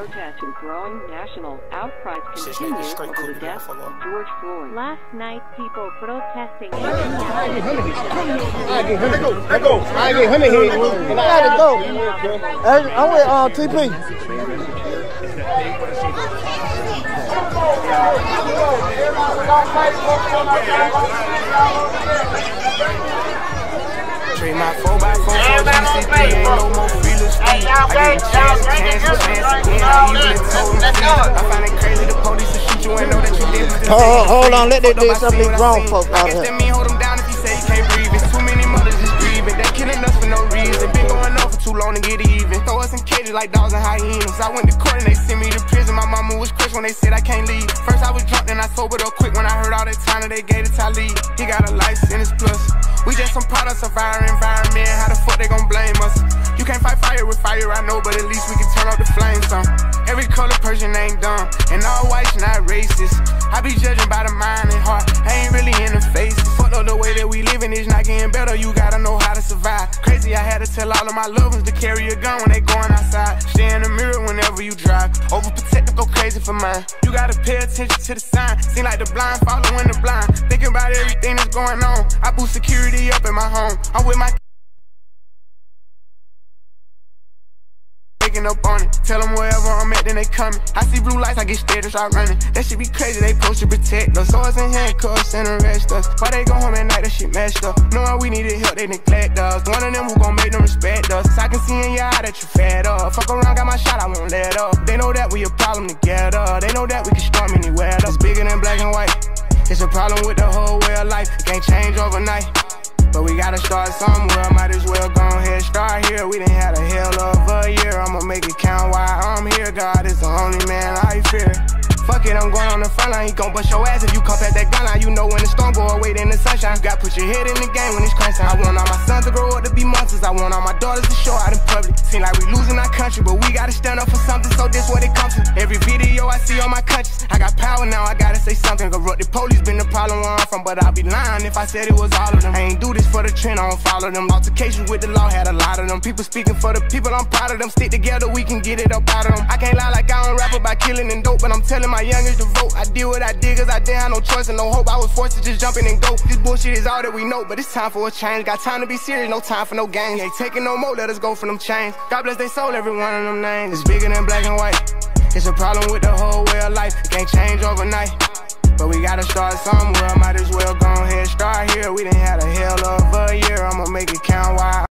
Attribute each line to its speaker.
Speaker 1: protest and growing national outcries continue over the death of George Floyd.
Speaker 2: Last night, people protesting.
Speaker 3: I get honey here, and I had to go. I'm with TP.
Speaker 4: Trade my 4x4 for GCP, ain't no more real estate. I get chance again, I even told them. I find it crazy the police will shoot you and know that you did.
Speaker 3: Hold on, let that do something grown folks out here.
Speaker 4: I guess that mean hold them down if you say you can't breathe. It's too many mothers just grieving. They killing us for no reason. Been going on for too long to get even. Throw us in cages like dogs and hyenas. I went to court and they sent me to prison. My mama was crushed when they said I can't leave. First I was drunk, then I sobered up quick when I heard all that time that they gave to Talib. He got a life sentence plus. We just some products of our environment. How the fuck they gon' blame us? You can't fight fire with fire, I know, but at least we can turn up the flames some. Every color person ain't dumb, and all whites not racist. I be judging by the mind and heart, I ain't really in the face. Fuck up the way that we living is not getting better, you gotta know how to survive. Crazy, I had to tell all of my loved ones to carry a gun when they going outside. Stay in the mirror whenever you drive. Overprotective, go crazy for mine. You gotta pay attention to the sign. Seem like the blind following the blind. Thinking about everything that's going on. I boost security up in my home. I'm with my up on it. Tell them wherever I'm at, then they coming. I see blue lights, I get scared and start running. That shit be crazy, they supposed to protect us. Swords and handcuffs and arrest us. Why they go home at night, that shit messed up. Knowing we needed help, they neglect us. One of them who gon' make them respect us. I can see in your eye that you fed up. Fuck around, got my shot, I won't let up. They know that we a problem together. They know that we can storm anywhere. It's bigger than black and white. It's a problem with the whole way of life. It can't change overnight. But we gotta start somewhere, might as well go ahead, start here. We done had a hell of a year, I'ma make it count while I'm here. God is the only man I fear. Fuck it, I'm going on the front line. He gon' bust your ass if you come past that gun line. You know when the storm go away, then the sunshine. You gotta put your head in the game when it's crunch time. I want all my sons to grow up to be monsters. I want all my daughters to show out in public. Seem like we losing our country, but we gotta stand up for something, so this what it comes to. Every video I see on my conscience, I got power now, I gotta say something. Corrupted police been the problem where I'm from, but I'd be lying if I said it was all of them. I ain't do this for the trend, I don't follow them. Altercations with the law had a lot of them. People speaking for the people, I'm proud of them. Stick together, we can get it up out of them. I can't lie like I don't rap about killing and dope, but I'm telling my youngest to vote. I did what I did cause I didn't have no choice and no hope. I was forced to just jump in and go. This bullshit is all that we know, but it's time for a change. Got time to be serious, no time for no games. Ain't taking no more, let us go for them chains. God bless they soul, every one of them names. It's bigger than black and white. It's a problem with the whole way of life. It can't change overnight. But we gotta start somewhere, might as well go ahead, start here. We done had a hell of a year, I'ma make it count while